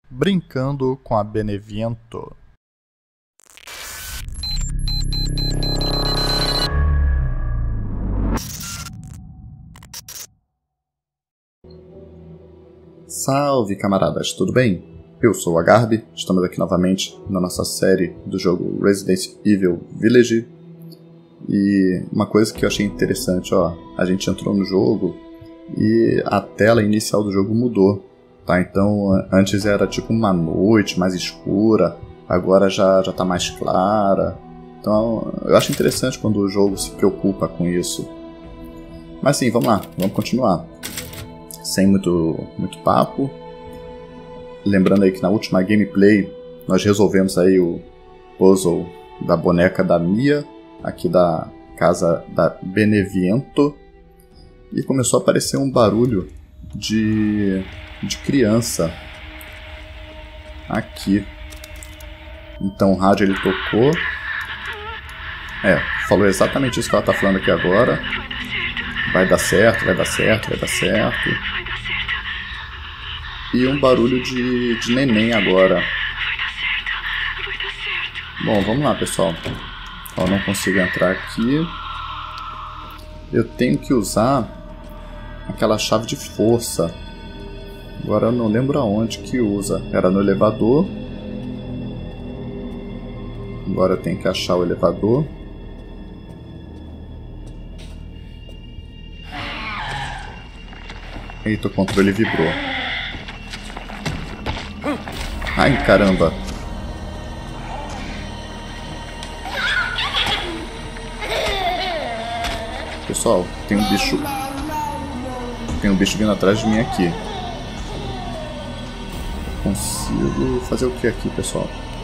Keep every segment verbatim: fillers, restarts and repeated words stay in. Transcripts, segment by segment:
Brincando com a Beneviento. Salve, camaradas, tudo bem? Eu sou o Agarbi, estamos aqui novamente na nossa série do jogo Resident Evil Village. E uma coisa que eu achei interessante, ó, a gente entrou no jogo e a tela inicial do jogo mudou, tá? Então antes era tipo uma noite mais escura, agora já, já tá mais clara. Então eu acho interessante quando o jogo se preocupa com isso. Mas sim, vamos lá, vamos continuar. Sem muito, muito papo. Lembrando aí que na última gameplay nós resolvemos aí o puzzle da boneca da Mia, aqui da casa da Beneviento, e começou a aparecer um barulho de, de criança aqui. Então o rádio ele tocou. É, falou exatamente isso que ela está falando aqui agora. Vai dar certo, vai dar certo, vai dar certo. E um barulho de, de neném agora. Bom, vamos lá, pessoal. Ó, não consigo entrar aqui. Eu tenho que usar aquela chave de força. Agora eu não lembro aonde que usa. Era no elevador. Agora eu tenho que achar o elevador. Eita, o controle vibrou. Ai, caramba. Pessoal, tem um bicho. Tem um bicho vindo atrás de mim aqui. Consigo fazer o que aqui, pessoal?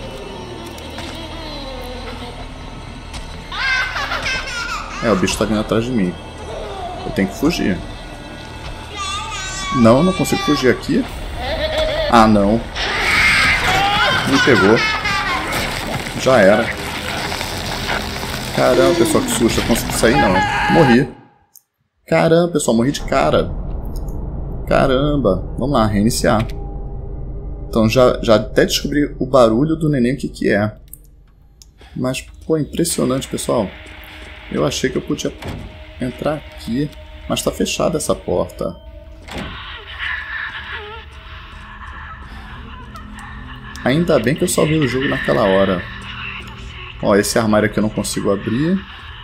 É, o bicho tá vindo atrás de mim. Eu tenho que fugir. Não, não consigo fugir aqui. Ah, não. Me pegou. Já era. Caramba, pessoal, que susto. Eu consegui sair, não. Morri. Caramba, pessoal, morri de cara. Caramba. Vamos lá, reiniciar. Então, já, já até descobri o barulho do neném, o que que é. Mas, pô, impressionante, pessoal. Eu achei que eu podia entrar aqui. Mas tá fechada essa porta. Ainda bem que eu salvei o jogo naquela hora. Ó, esse armário aqui eu não consigo abrir.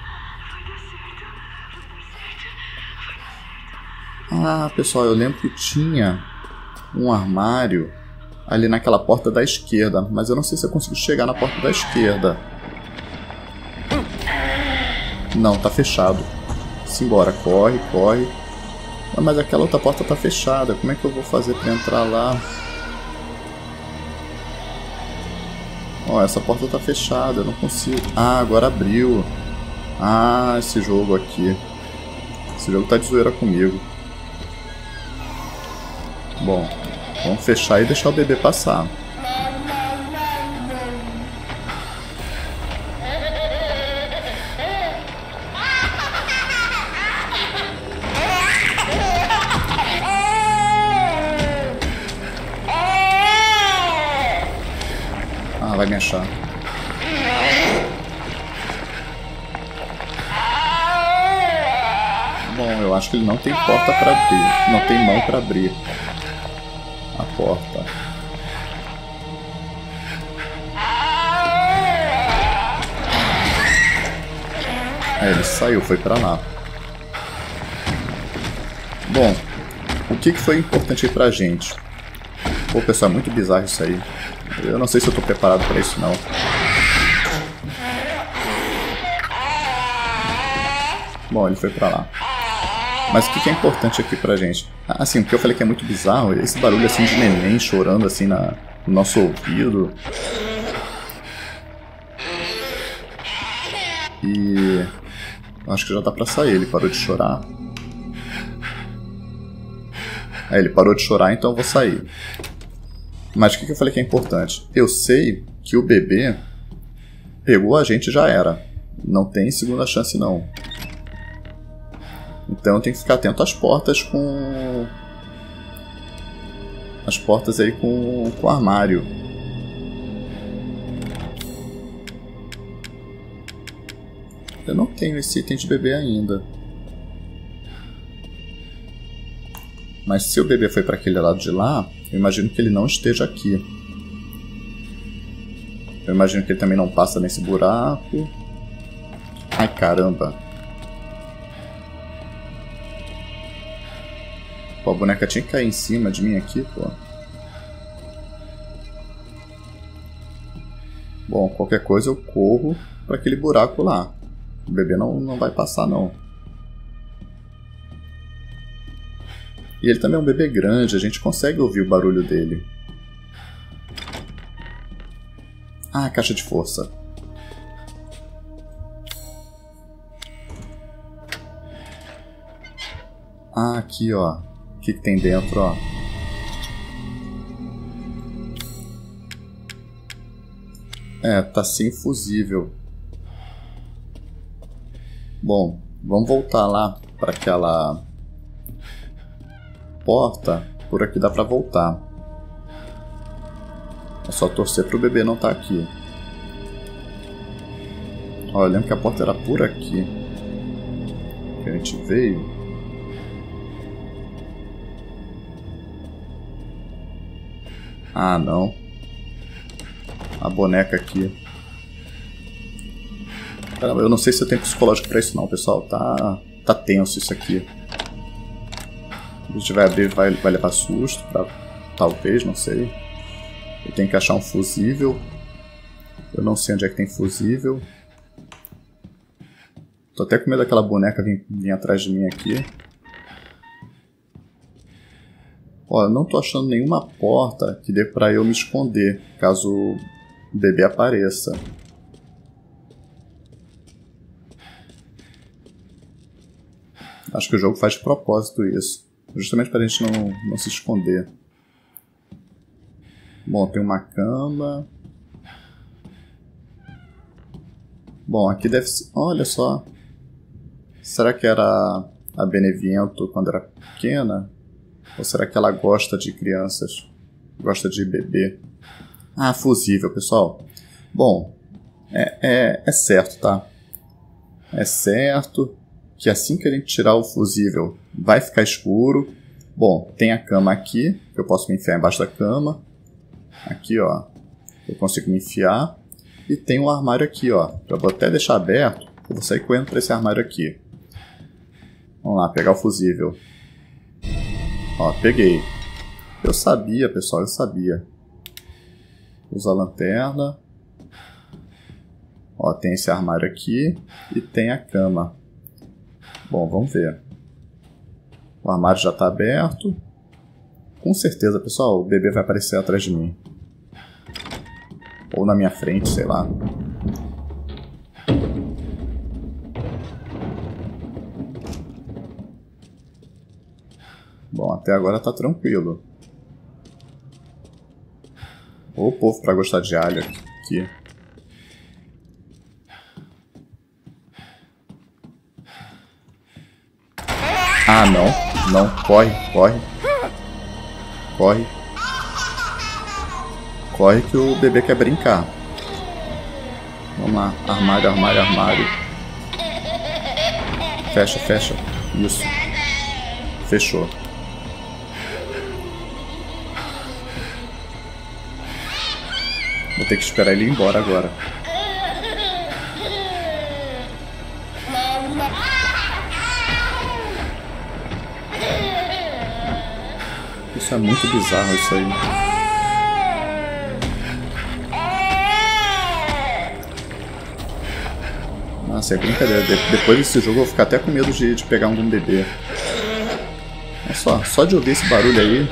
Ah, pessoal, eu lembro que tinha um armário ali naquela porta da esquerda. Mas eu não sei se eu consigo chegar na porta da esquerda. Não, tá fechado. Simbora, corre, corre. Ah, mas aquela outra porta tá fechada. Como é que eu vou fazer pra entrar lá? Ó, essa porta tá fechada, eu não consigo... Ah, agora abriu. Ah, esse jogo aqui. Esse jogo tá de zoeira comigo. Bom, vamos fechar e deixar o bebê passar. Vai me achar. Bom, eu acho que ele não tem porta para abrir. Não tem mão para abrir a porta. É, ele saiu, foi para lá. Bom, o que, que foi importante aí pra gente? Pô, pessoal, é muito bizarro isso aí. Eu não sei se eu tô preparado pra isso, não. Bom, ele foi pra lá. Mas o que, que é importante aqui pra gente? Assim, o que eu falei que é muito bizarro, esse barulho assim de neném chorando assim na, no nosso ouvido. E... acho que já dá pra sair, ele parou de chorar. É, ele parou de chorar, então eu vou sair. Mas o que eu falei que é importante? Eu sei que o bebê pegou a gente e já era. Não tem segunda chance, não. Então eu tenho que ficar atento às portas com as portas aí com, com o armário. Eu não tenho esse item de bebê ainda. Mas se o bebê foi para aquele lado de lá, eu imagino que ele não esteja aqui. Eu imagino que ele também não passa nesse buraco. Ai, caramba. Pô, a boneca tinha que cair em cima de mim aqui, pô. Bom, qualquer coisa eu corro para aquele buraco lá. O bebê não, não vai passar, não. E ele também é um bebê grande, a gente consegue ouvir o barulho dele. Ah, caixa de força. Ah, aqui, ó. O que, que tem dentro, ó? É, tá sem fusível. Bom, vamos voltar lá para aquela porta. Por aqui dá para voltar. É só torcer pro bebê não estar aqui. Olha, eu lembro que a porta era por aqui que a gente veio. Ah, não. A boneca aqui. Caramba, eu não sei se eu tenho psicológico pra isso não, pessoal. Tá, tá tenso isso aqui. A gente vai abrir, vai, vai levar susto. Pra, talvez, não sei. Eu tenho que achar um fusível. Eu não sei onde é que tem fusível. Tô até com medo daquela boneca vir, vir atrás de mim aqui. Ó, eu não tô achando nenhuma porta que dê pra eu me esconder, caso o bebê apareça. Acho que o jogo faz de propósito isso. Justamente pra gente não, não se esconder. Bom, tem uma cama. Bom, aqui deve ser... Olha só. Será que era a Beneviento quando era pequena? Ou será que ela gosta de crianças? Gosta de bebê? Ah, fusível, pessoal. Bom, é, é, é certo, tá? É certo que assim que a gente tirar o fusível vai ficar escuro. Bom, tem a cama aqui, que eu posso me enfiar embaixo da cama. Aqui, ó, eu consigo me enfiar. E tem um armário aqui, ó. Eu vou até deixar aberto, eu vou sair correndo para esse armário aqui. Vamos lá, pegar o fusível. Ó, peguei. Eu sabia, pessoal, eu sabia. Usa a lanterna. Ó, tem esse armário aqui e tem a cama. Bom, vamos ver. O armário já está aberto. Com certeza, pessoal, o bebê vai aparecer atrás de mim. Ou na minha frente, sei lá. Bom, até agora tá tranquilo. Ô povo pra gostar de alho aqui. Ah, não. Não. Corre, corre. Corre. Corre que o bebê quer brincar. Vamos lá. Armário, armário, armário. Fecha, fecha. Isso. Fechou. Vou ter que esperar ele ir embora agora. Isso é muito bizarro, isso aí. Nossa, é brincadeira. De depois desse jogo eu vou ficar até com medo de, de pegar algum bebê. Olha só, só de ouvir esse barulho aí.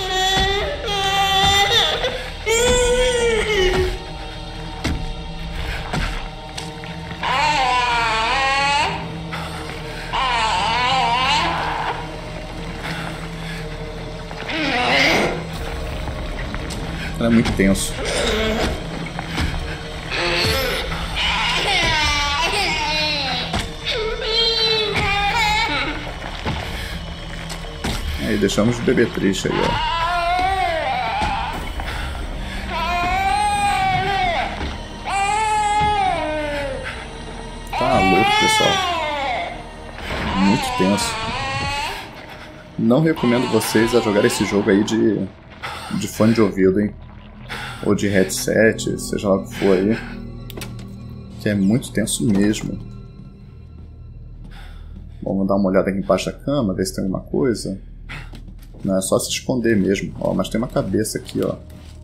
É muito tenso. Aí deixamos o bebê triste aí, ó. pessoal. Muito tenso. Não recomendo vocês a jogar esse jogo aí de, de fone de ouvido, hein? Ou de headset, seja lá o que for aí. Que é muito tenso mesmo. Vamos dar uma olhada aqui embaixo da cama, ver se tem alguma coisa. Não, é só se esconder mesmo. Ó, mas tem uma cabeça aqui, ó.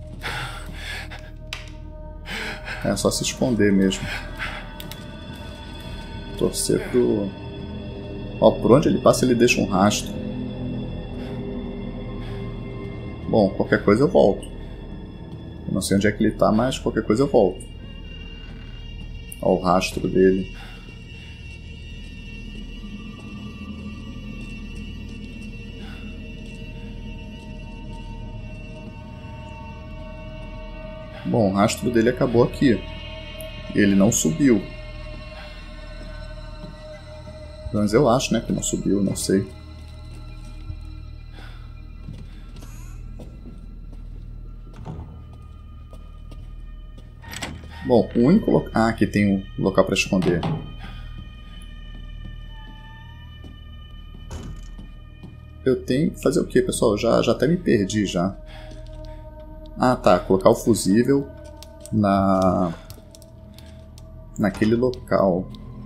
É só se esconder mesmo. Torcer pro... Ó, por onde ele passa ele deixa um rastro. Bom, qualquer coisa eu volto. Eu não sei onde é que ele tá, mas qualquer coisa eu volto. Ó o rastro dele. Bom, o rastro dele acabou aqui. Ele não subiu. Mas eu acho, né, que não subiu, não sei. Bom, o único local... Ah, aqui tem um local para esconder. Eu tenho que fazer o que, pessoal? Já, já até me perdi, já. Ah, tá. Colocar o fusível na... naquele local.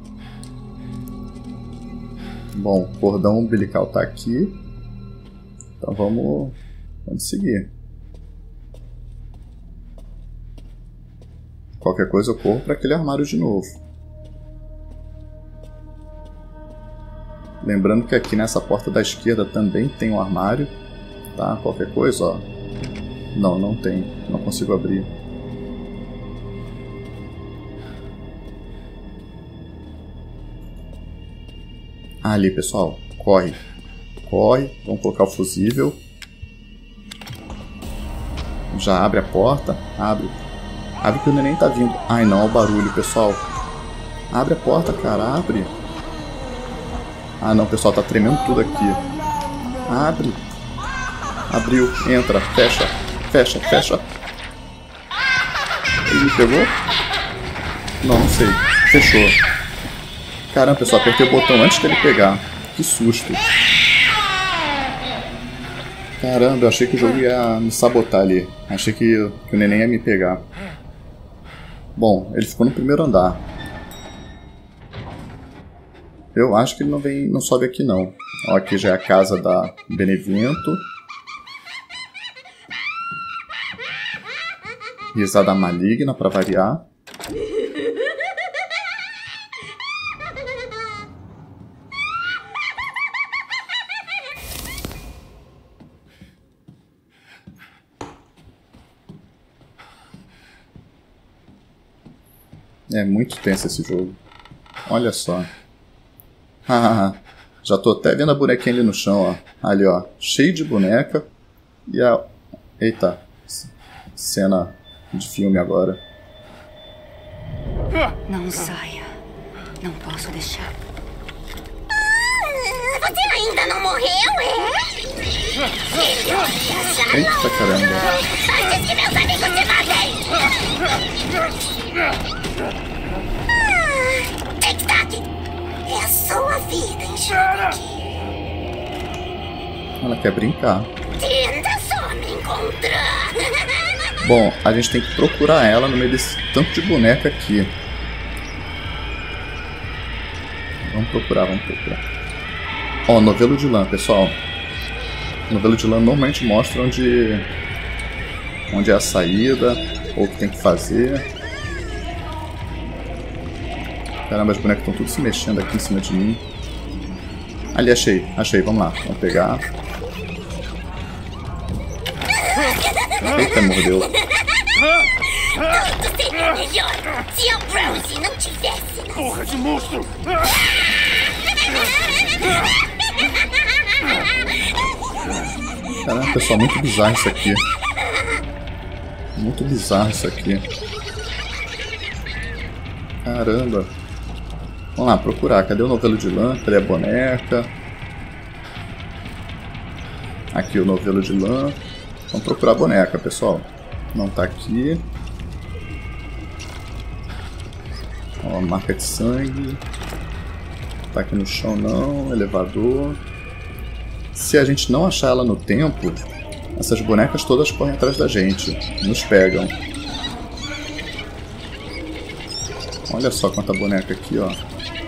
Bom, o cordão umbilical tá aqui. Então vamos... Vamos seguir. Qualquer coisa eu corro para aquele armário de novo. Lembrando que aqui nessa porta da esquerda também tem um armário. Tá? Qualquer coisa, ó. Não, não tem. Não consigo abrir. Ah, ali, pessoal. Corre. Corre. Vamos colocar o fusível. Já abre a porta. Abre. Abre que o neném tá vindo. Ai, não. Olha o barulho, pessoal. Abre a porta, cara. Abre. Ah, não, pessoal. Tá tremendo tudo aqui. Abre. Abriu. Entra. Fecha. Fecha. Fecha. Ele me pegou? Não, não sei. Fechou. Caramba, pessoal. Apertei o botão antes dele pegar. Que susto. Caramba, eu achei que o jogo ia me sabotar ali. Achei que, que o neném ia me pegar. Bom, ele ficou no primeiro andar. Eu acho que ele não vem, não sobe aqui não. Ó, aqui já é a casa da Beneviento. Risada maligna para variar. É muito tenso esse jogo. Olha só. Já tô até vendo a bonequinha ali no chão, ó. Ali, ó. Cheio de boneca. E a... Eita. Cena de filme agora. Não saia. Não posso deixar. Ah, você ainda não morreu, é? Eita, caramba. Antes que meus amigos se matem! Ah, tic-tac! É a sua vida em jogo aqui. Ela quer brincar. Tenta só me encontrar. Bom, a gente tem que procurar ela no meio desse tanto de boneca aqui. Vamos procurar, vamos procurar. Ó, novelo de lã, pessoal. Novelo de lã normalmente mostra onde, onde é a saída, ou o que tem que fazer. Caramba, as bonecas estão tudo se mexendo aqui em cima de mim. Ali, achei, achei, vamos lá, vamos pegar. Eita, mordeu. Tudo seria melhor se a Rosie não tivesse. Porra de monstro! Caramba, pessoal, muito bizarro isso aqui. Muito bizarro isso aqui. Caramba. Vamos lá, procurar. Cadê o novelo de lã? Cadê a boneca? Aqui o novelo de lã. Vamos procurar a boneca, pessoal. Não tá aqui. Ó, marca de sangue. Tá aqui no chão não, elevador. Se a gente não achar ela no tempo, essas bonecas todas correm atrás da gente, nos pegam. Olha só quanta boneca aqui, ó.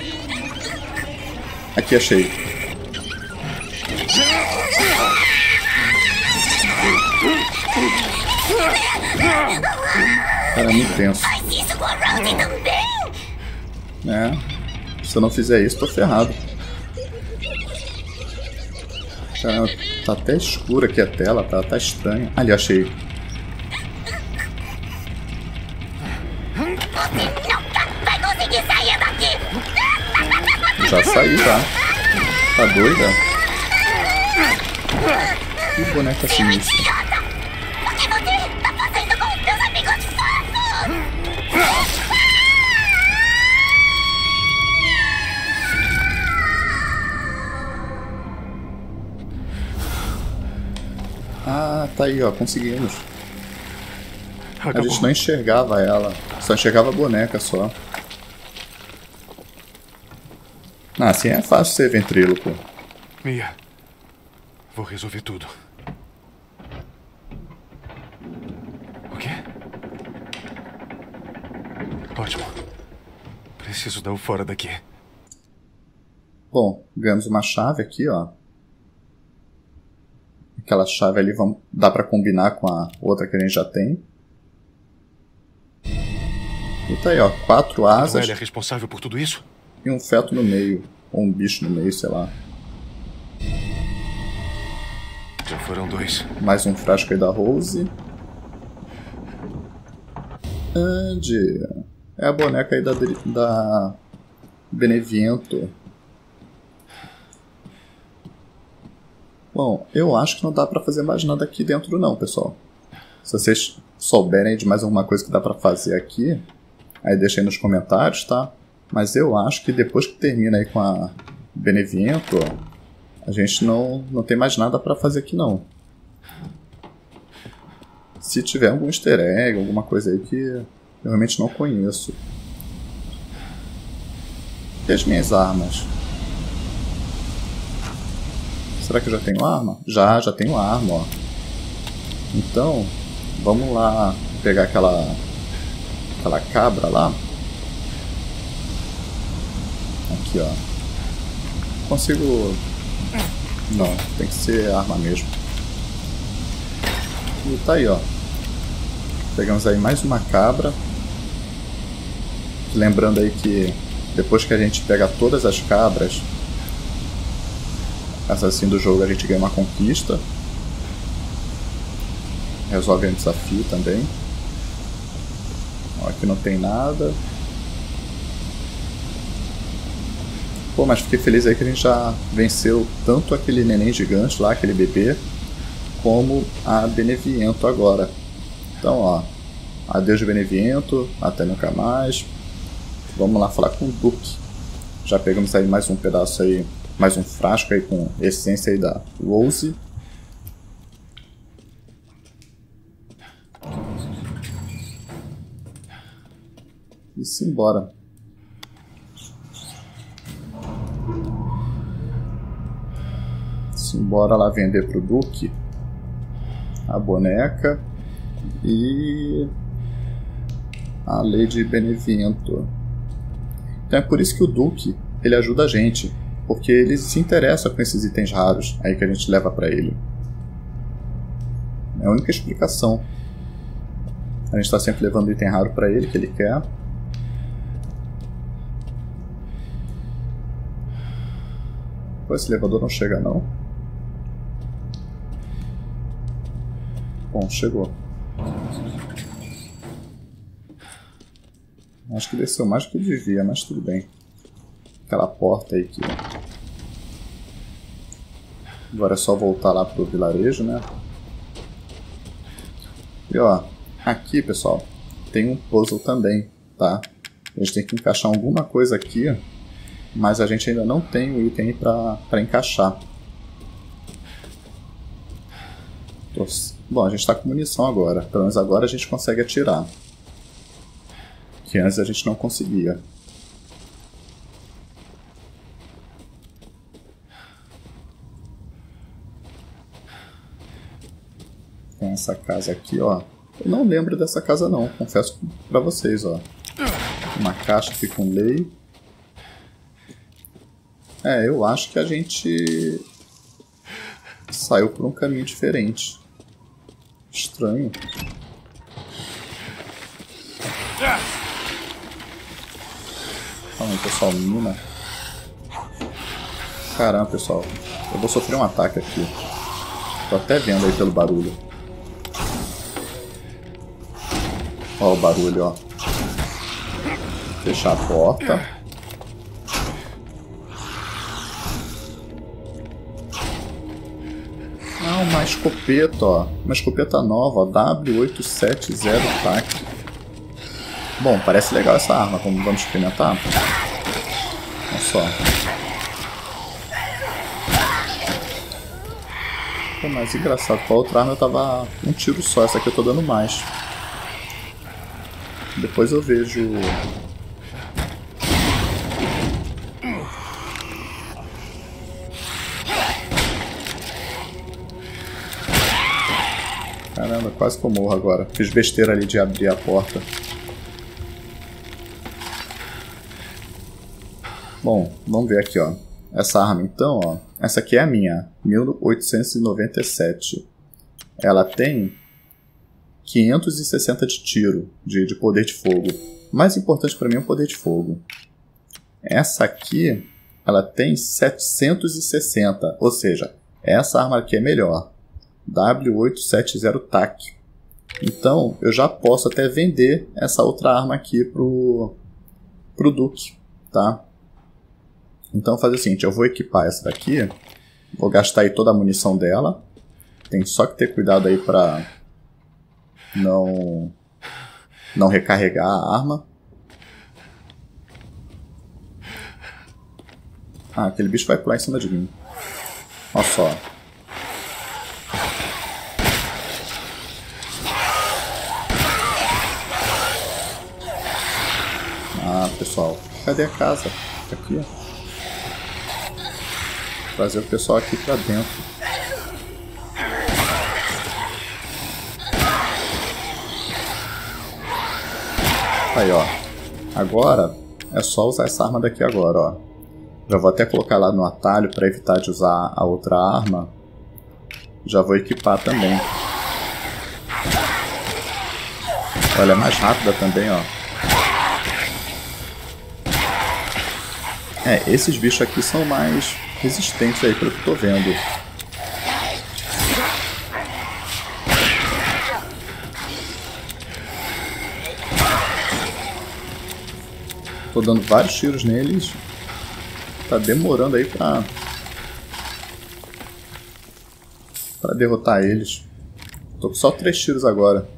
Aqui achei. Cara, é muito tenso. É, se eu não fizer isso, tô ferrado. Cara, tá até escura aqui a tela, tá, tá estranha. Ali, achei. Já saí, tá? Tá doida? Que boneca sinistra. O que você tá fazendo com os meus amigos fofos? Ah, tá aí, ó, conseguimos. Acabou. A gente não enxergava ela, só enxergava a boneca só. Ah, assim é fácil ser ventríloco. Mia, vou resolver tudo. O quê? Ótimo. Preciso dar o fora daqui. Bom, ganhamos uma chave aqui, ó. Aquela chave ali vamos, dá pra combinar com a outra que a gente já tem. E tá aí, ó, quatro asas. Então ela é responsável por tudo isso? E um feto no meio. Ou um bicho no meio, sei lá. Já foram dois. Mais um frasco aí da Rose. Andy. É a boneca aí da, da Beneviento. Bom, eu acho que não dá pra fazer mais nada aqui dentro não, pessoal. Se vocês souberem de mais alguma coisa que dá pra fazer aqui, aí deixa aí nos comentários, tá? Mas eu acho que depois que termina aí com a Beneviento, a gente não, não tem mais nada pra fazer aqui não. Se tiver algum easter egg, alguma coisa aí que eu realmente não conheço. E as minhas armas? Será que eu já tenho arma? Já, já tenho arma, ó. Então, vamos lá pegar aquela, aquela cabra lá. Aqui, ó. Consigo... Não, tem que ser arma mesmo. E tá aí, ó. Pegamos aí mais uma cabra. Lembrando aí que depois que a gente pega todas as cabras, assim do jogo, a gente ganha uma conquista. Resolve um desafio também. Ó, aqui não tem nada. Pô, mas fiquei feliz aí que a gente já venceu tanto aquele neném gigante lá, aquele bebê, como a Beneviento agora. Então, ó, adeus Beneviento, até nunca mais. Vamos lá falar com o Duke. Já pegamos aí mais um pedaço aí, mais um frasco aí com essência aí da Rose. E simbora. Simbora lá vender pro Duke a boneca e a Lady Beneviento. Então é por isso que o Duke, ele ajuda a gente, porque ele se interessa com esses itens raros aí que a gente leva pra ele. É a única explicação. A gente tá sempre levando item raro pra ele, que ele quer. Pô, esse elevador não chega não. Bom, chegou. Acho que desceu mais do que devia, mas tudo bem. Aquela porta aí que... Agora é só voltar lá pro vilarejo, né? E ó, aqui, pessoal, tem um puzzle também, tá? A gente tem que encaixar alguma coisa aqui, mas a gente ainda não tem o item pra, pra encaixar. Bom, a gente está com munição agora. Pelo menos agora a gente consegue atirar. Que antes a gente não conseguia. Essa casa aqui, ó. Eu não lembro dessa casa não, confesso pra vocês, ó. Uma caixa aqui com lei. É, eu acho que a gente saiu por um caminho diferente. Estranho. Calma aí, pessoal, mina. Caramba, pessoal. Eu vou sofrer um ataque aqui. Tô até vendo aí pelo barulho. Ó o barulho, ó. Fechar a porta. Ah, uma escopeta, ó. Uma escopeta nova, ó. W oito sete zero T A C. Bom, parece legal essa arma. Como vamos experimentar? Olha só. Pô, mas engraçado. Com a outra arma eu tava um tiro só. Essa aqui eu tô dando mais. Depois eu vejo... Caramba, quase que eu morro agora. Fiz besteira ali de abrir a porta. Bom, vamos ver aqui, ó. Essa arma então, ó. Essa aqui é a minha. mil oitocentos e noventa e sete. Ela tem quinhentos e sessenta de tiro, de, de poder de fogo. O mais importante para mim é o poder de fogo. Essa aqui, ela tem setecentos e sessenta. Ou seja, essa arma aqui é melhor. W oito sete zero T A C. Então, eu já posso até vender essa outra arma aqui pro, pro Duque, tá? Então, vou fazer o seguinte, eu vou equipar essa daqui, vou gastar aí toda a munição dela. Tem só que ter cuidado aí pra não, não recarregar a arma. Ah, aquele bicho vai pular em cima de mim. Olha só. Ah, pessoal, cadê a casa? Aqui, ó. Trazer o pessoal aqui pra dentro. Aí, ó. Agora é só usar essa arma daqui agora, ó. Já vou até colocar lá no atalho para evitar de usar a outra arma. Já vou equipar também. Ela é mais rápida também, ó. É, esses bichos aqui são mais resistentes aí, pelo que eu tô vendo. Tô dando vários tiros neles. Tá demorando aí pra... pra derrotar eles. Tô com só três tiros agora.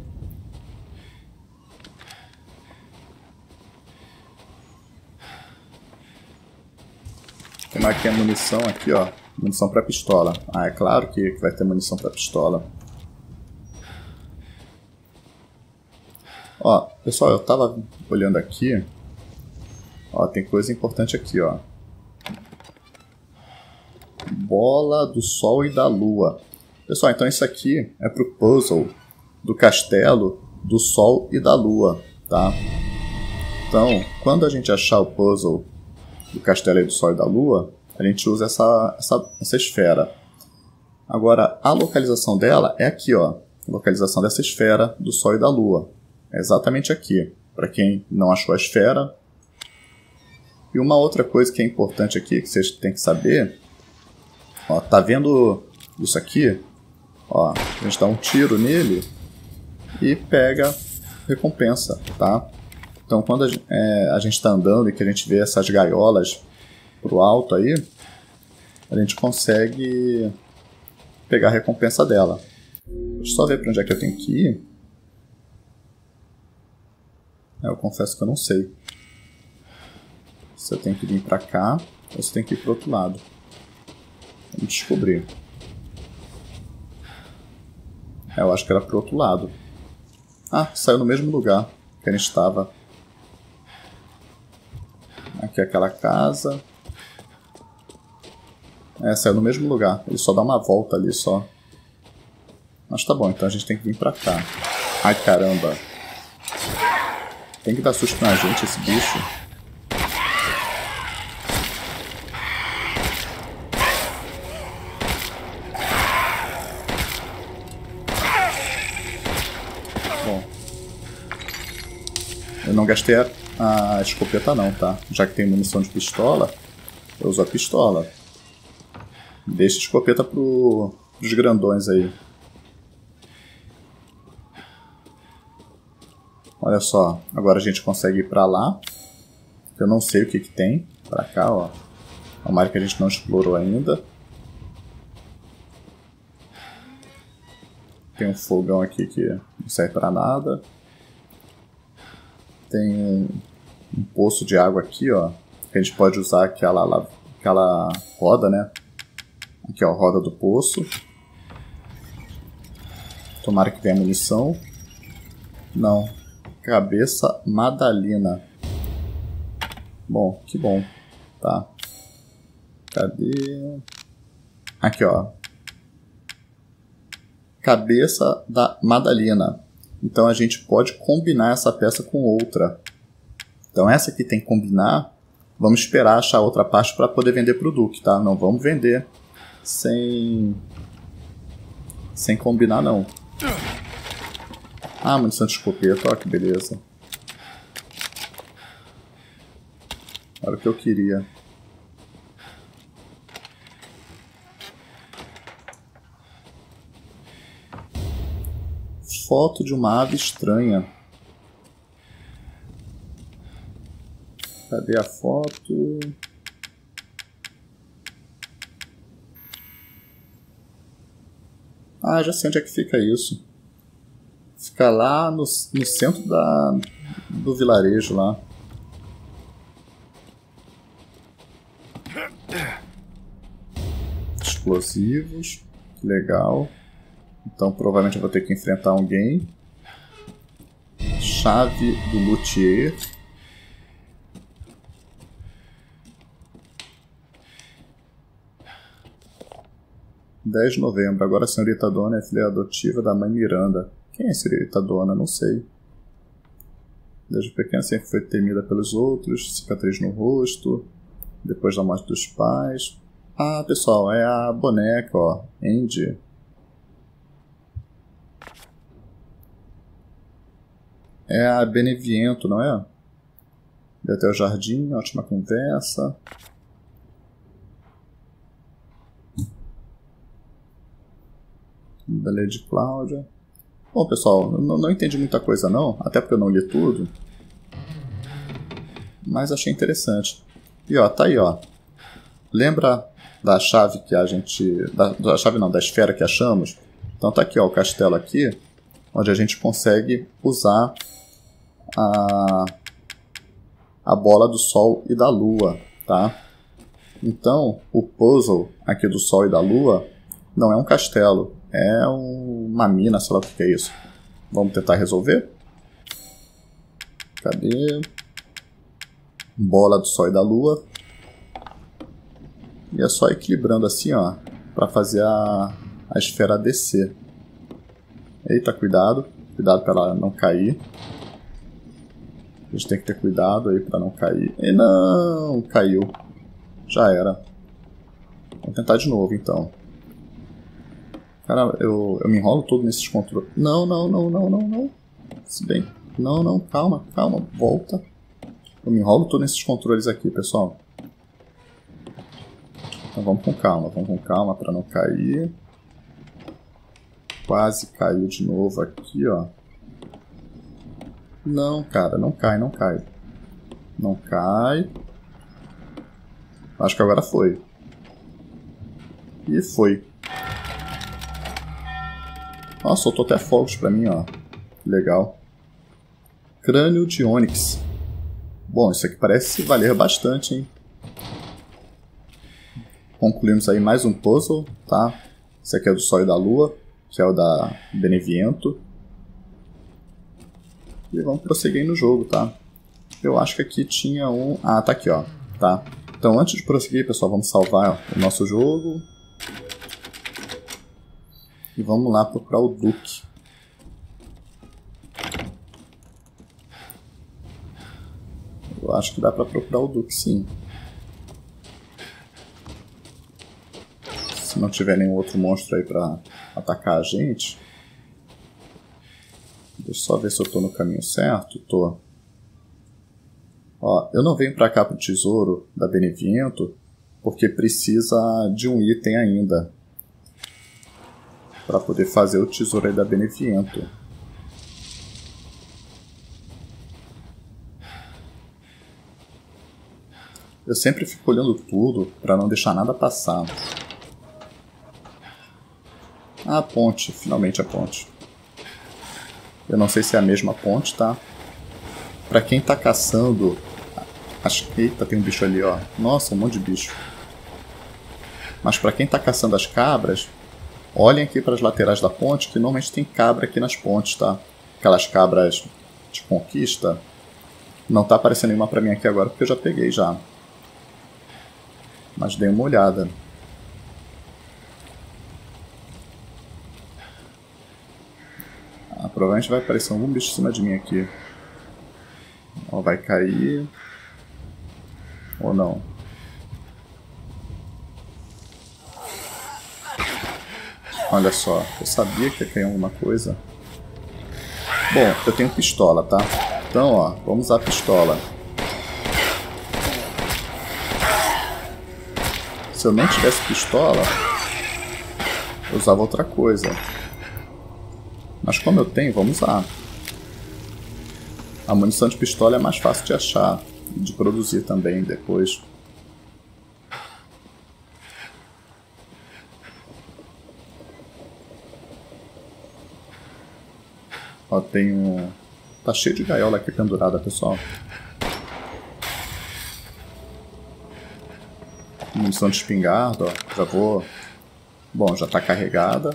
Como é que é a munição aqui, ó? Munição pra pistola. Ah, é claro que vai ter munição pra pistola. Ó, pessoal, eu tava olhando aqui. Ó, tem coisa importante aqui, ó. Bola do Sol e da Lua. Pessoal, então isso aqui é pro puzzle do castelo do Sol e da Lua, tá? Então, quando a gente achar o puzzle do castelo do Sol e da Lua, a gente usa essa, essa, essa esfera. Agora, a localização dela é aqui, ó. A localização dessa esfera do Sol e da Lua. É exatamente aqui. Para quem não achou a esfera. E uma outra coisa que é importante aqui, que vocês têm que saber... Ó, tá vendo isso aqui? Ó, a gente dá um tiro nele e pega recompensa, tá? Então quando a, é, a gente está andando e que a gente vê essas gaiolas pro alto aí, a gente consegue pegar a recompensa dela. Deixa eu só ver para onde é que eu tenho que ir. É, eu confesso que eu não sei. Se eu tenho que vir para cá ou se eu tenho que ir pro outro lado. Vamos descobrir. É, eu acho que era pro outro lado. Ah, saiu no mesmo lugar que a gente estava. Aqui é aquela casa. É, saiu no mesmo lugar. Ele só dá uma volta ali só. Mas tá bom, então a gente tem que vir pra cá. Ai, caramba. Tem que dar susto na gente, esse bicho. Bom. Eu não gastei a, a escopeta não, tá? Já que tem munição de pistola, eu uso a pistola. Deixa a escopeta pro, pros grandões aí. Olha só, agora a gente consegue ir pra lá. Eu não sei o que que tem. Pra cá, ó. É uma área que a gente não explorou ainda. Tem um fogão aqui que não serve pra nada. Tem um, um poço de água aqui, ó. Que a gente pode usar aquela, aquela roda, né? Aqui, ó, a roda do poço. Tomara que tenha munição. Não. Cabeça Madalina. Bom, que bom. Tá. Cadê? Aqui, ó. Cabeça da Madalina. Então a gente pode combinar essa peça com outra. Então essa aqui tem que combinar. Vamos esperar achar outra parte para poder vender pro Duque, tá? Não vamos vender sem... sem combinar, não. Ah, munição de escopeta, ó que beleza. Era o que eu queria. Foto de uma ave estranha. Cadê a foto? Ah, já sei onde é que fica isso. Fica lá no, no centro da, do vilarejo lá. Explosivos. Legal. Então provavelmente eu vou ter que enfrentar alguém. Chave do luthier. dez de novembro. Agora a senhorita Dona é filha adotiva da mãe Miranda. Quem é a senhorita Dona? Não sei. Desde pequena sempre foi temida pelos outros. Cicatriz no rosto. Depois da morte dos pais. Ah, pessoal, é a boneca, ó. Andy. É a Beneviento, não é? E até o jardim, ótima conversa. Da Lady Cláudia. Bom, pessoal, não, não entendi muita coisa não, até porque eu não li tudo. Mas achei interessante. E ó, tá aí, ó. Lembra da chave que a gente... Da, da chave não, da esfera que achamos? Então tá aqui, ó, o castelo aqui, onde a gente consegue usar a, a bola do Sol e da Lua, tá? Então, o puzzle aqui do Sol e da Lua não é um castelo, é um, uma mina, sei lá o que é isso. Vamos tentar resolver? Cadê? Bola do Sol e da Lua. E é só equilibrando assim, ó, para fazer a, a esfera descer. Eita, cuidado. Cuidado para ela não cair. A gente tem que ter cuidado aí para não cair. E não, caiu. Já era. Vamos tentar de novo, então. Cara, eu, eu me enrolo todo nesses controles. Não, não, não, não, não, não. Se bem. Não, não, calma, calma. Volta. Eu me enrolo todo nesses controles aqui, pessoal. Então vamos com calma, vamos com calma para não cair. Quase caiu de novo aqui, ó. Não, cara, não cai, não cai. Não cai. Acho que agora foi. E foi. Ó, soltou até fogos pra mim, ó. Legal. Crânio de Ônix. Bom, isso aqui parece valer bastante, hein? Concluímos aí mais um puzzle, tá? Esse aqui é do Sol e da Lua, que é o da Beneviento. E vamos prosseguir no jogo, tá? Eu acho que aqui tinha um... Ah, tá aqui, ó. Tá. Então, antes de prosseguir, pessoal, vamos salvar ó, o nosso jogo. E vamos lá procurar o Duque. Eu acho que dá pra procurar o Duque, sim. Se não tiver nenhum outro monstro aí pra atacar a gente. Deixa eu só ver se eu tô no caminho certo. Tô. Ó, eu não venho pra cá pro tesouro da Beneviento porque precisa de um item ainda para poder fazer o tesouro aí da Beneviento. Eu sempre fico olhando tudo para não deixar nada passar. Ah, a ponte. Finalmente a ponte. Eu não sei se é a mesma ponte, tá? Pra quem tá caçando... Acho que... Eita, tem um bicho ali, ó. Nossa, um monte de bicho. Mas pra quem tá caçando as cabras, olhem aqui para as laterais da ponte, que normalmente tem cabra aqui nas pontes, tá? Aquelas cabras de conquista. Não tá aparecendo nenhuma pra mim aqui agora, porque eu já peguei já. Mas dei uma olhada. Ah, provavelmente vai aparecer algum bicho em cima de mim aqui. Ó, vai cair. Ou não. Olha só, eu sabia que ia cair alguma coisa. Bom, eu tenho pistola, tá? Então, ó, vamos usar a pistola. Se eu não tivesse pistola, eu usava outra coisa. Mas como eu tenho, vamos usar. A munição de pistola é mais fácil de achar e de produzir também depois. Ó, tem um... Tá cheio de gaiola aqui pendurada, pessoal. Munição de espingarda, ó. Já vou... Bom, já tá carregada.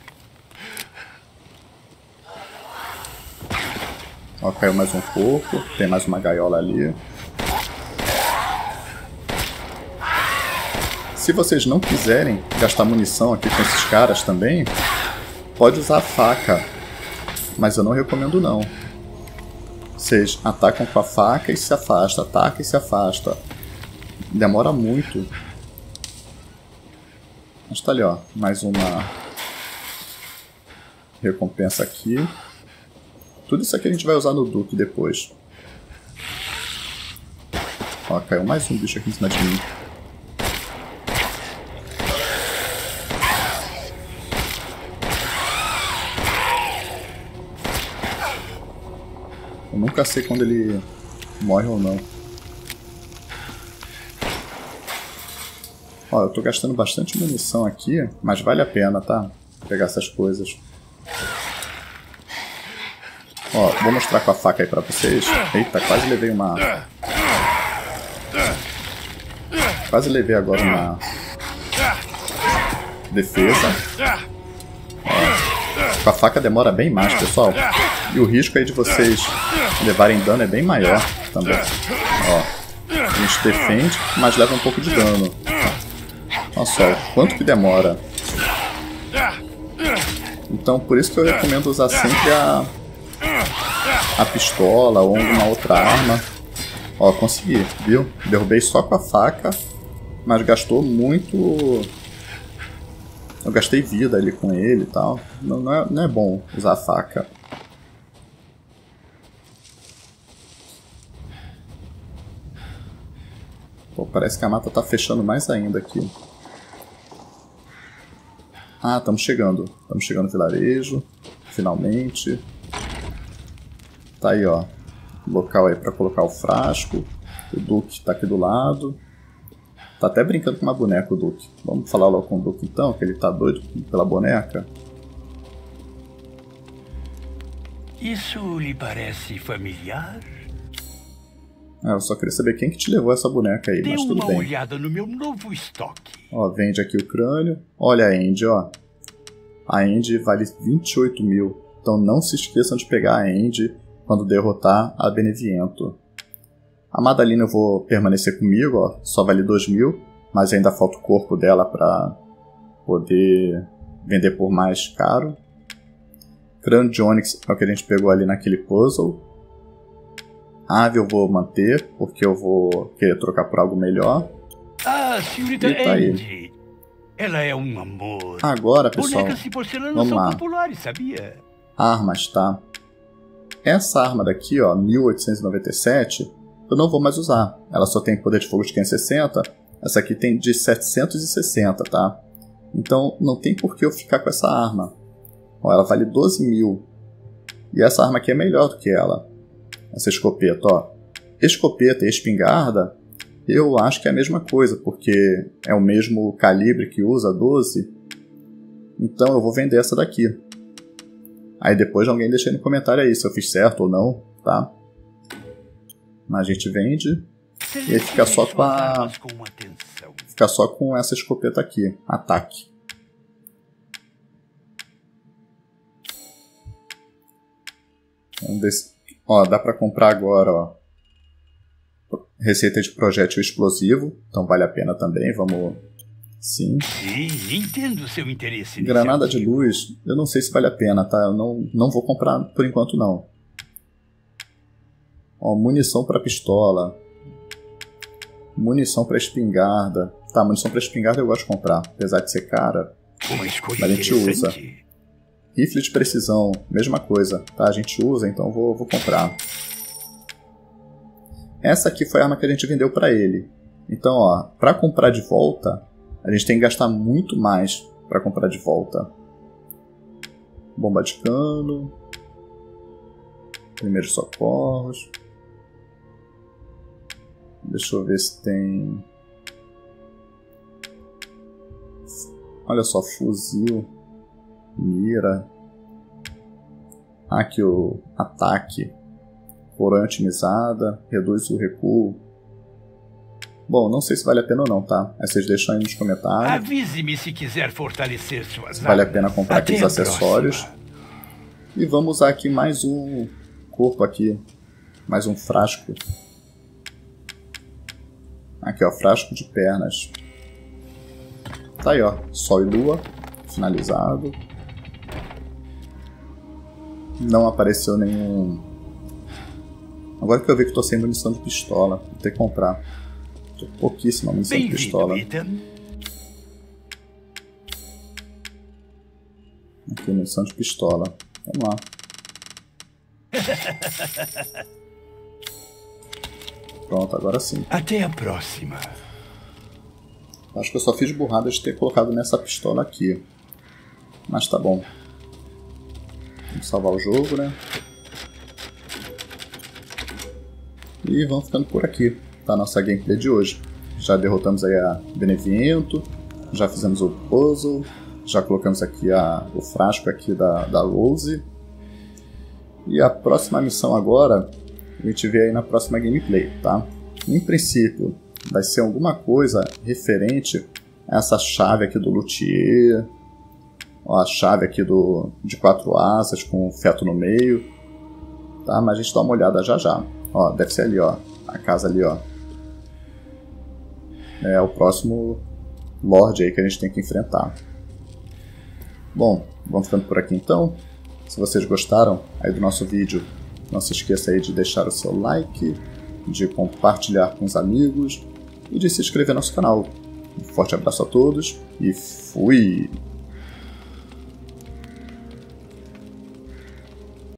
Ó, caiu mais um pouco. Tem mais uma gaiola ali. Se vocês não quiserem gastar munição aqui com esses caras também, pode usar a faca. Mas eu não recomendo não. Vocês atacam com a faca e se afasta. Ataca e se afasta. Demora muito. Mas tá ali, ó. Mais uma recompensa aqui. Tudo isso aqui a gente vai usar no Duque depois. Ó, caiu mais um bicho aqui em cima de mim. Eu nunca sei quando ele morre ou não. Ó, eu tô gastando bastante munição aqui, mas vale a pena, tá? Pegar essas coisas. Ó, vou mostrar com a faca aí pra vocês. Eita, quase levei uma... Quase levei agora uma... defesa. Ó, com a faca demora bem mais, pessoal. E o risco aí de vocês levarem dano é bem maior também. Ó, a gente defende, mas leva um pouco de dano. Olha só, quanto que demora. Então, por isso que eu recomendo usar sempre a... a pistola ou alguma outra arma. Ó, consegui, viu? Derrubei só com a faca, mas gastou muito... Eu gastei vida ali com ele e tal. Não, não, é, não é bom usar a faca. Pô, parece que a mata tá fechando mais ainda aqui. Ah, estamos chegando. Estamos chegando no vilarejo. Finalmente. Tá aí, ó. Local aí pra colocar o frasco. O Duque tá aqui do lado. Tá até brincando com uma boneca o Duque. Vamos falar logo com o Duque então, que ele tá doido pela boneca. Isso lhe parece familiar? Ah, eu só queria saber quem que te levou essa boneca aí, Dê mas tudo uma bem. olhada no meu novo estoque. Ó, vende aqui o crânio. Olha a Andy, ó. A Andy vale vinte e oito mil. Então não se esqueçam de pegar a Andy quando derrotar a Beneviento. A Madalina eu vou permanecer comigo, ó. Só vale dois mil. Mas ainda falta o corpo dela pra poder vender por mais caro. Crânio de Onyx é o que a gente pegou ali naquele puzzle. Ave eu vou manter, porque eu vou querer trocar por algo melhor. Ah, senhorita E tá aí. Andy. Ela é um amor. Agora, pessoal, Bonecas de porcelana vamos são lá. populares, sabia? Armas, tá? Essa arma daqui, ó, mil oitocentos e noventa e sete, eu não vou mais usar. Ela só tem poder de fogo de quinhentos e sessenta. Essa aqui tem de setecentos e sessenta, tá? Então não tem por que eu ficar com essa arma. Ó, ela vale doze mil. E essa arma aqui é melhor do que ela. Essa escopeta, ó. Escopeta e espingarda, eu acho que é a mesma coisa, porque é o mesmo calibre que usa, doze. Então eu vou vender essa daqui. Aí depois alguém deixa aí no comentário aí se eu fiz certo ou não, tá? Mas a gente vende. E aí fica só com a... Fica só com essa escopeta aqui. Ataque. Vamos ver se... Ó, dá pra comprar agora, ó. Receita de projétil explosivo. Então vale a pena também. Vamos... Sim. Sim, entendo o seu interesse. Granada de luz. Eu não sei se vale a pena, tá? Eu não, não vou comprar por enquanto, não. Ó, munição pra pistola. Munição pra espingarda. Tá, munição pra espingarda eu gosto de comprar. Apesar de ser cara. Uma escolha Mas a gente usa. interessante. Rifle de precisão, mesma coisa, tá? A gente usa, então vou, vou comprar. Essa aqui foi a arma que a gente vendeu pra ele. Então, ó, pra comprar de volta, a gente tem que gastar muito mais pra comprar de volta. Bomba de cano. Primeiros socorros. Deixa eu ver se tem... Olha só, fuzil. Mira. Aqui o ataque. Coroa otimizada. Reduz o recuo. Bom, não sei se vale a pena ou não, tá? Aí vocês deixam aí nos comentários. Avise-me se quiser fortalecer suas Se vale a armas. pena comprar Até aqueles a acessórios. próxima. E vamos usar aqui mais um corpo aqui. Mais um frasco. Aqui, ó. Frasco de pernas. Tá aí, ó. Sol e lua. Finalizado. Não apareceu nenhum... Agora que eu vi que eu tô sem munição de pistola. Vou ter que comprar. Tô pouquíssima munição de Bem-vindo, pistola. Ethan. Aqui, munição de pistola. Vamos lá. Pronto, agora sim. Até a próxima. Acho que eu só fiz burrada de ter colocado nessa pistola aqui. Mas tá bom. Vamos salvar o jogo, né? E vamos ficando por aqui. Tá a nossa gameplay de hoje. Já derrotamos aí a Beneviento. Já fizemos o puzzle. Já colocamos aqui a, o frasco aqui da, da Rose. E a próxima missão agora, a gente vê aí na próxima gameplay, tá? Em princípio, vai ser alguma coisa referente a essa chave aqui do luthier. Ó, a chave aqui do, de quatro asas com o feto no meio. Tá? Mas a gente dá uma olhada já já. Ó, deve ser ali, ó. A casa ali, ó. É o próximo Lorde aí que a gente tem que enfrentar. Bom, vamos ficando por aqui então. Se vocês gostaram aí do nosso vídeo, não se esqueça aí de deixar o seu like, de compartilhar com os amigos e de se inscrever no nosso canal. Um forte abraço a todos e fui!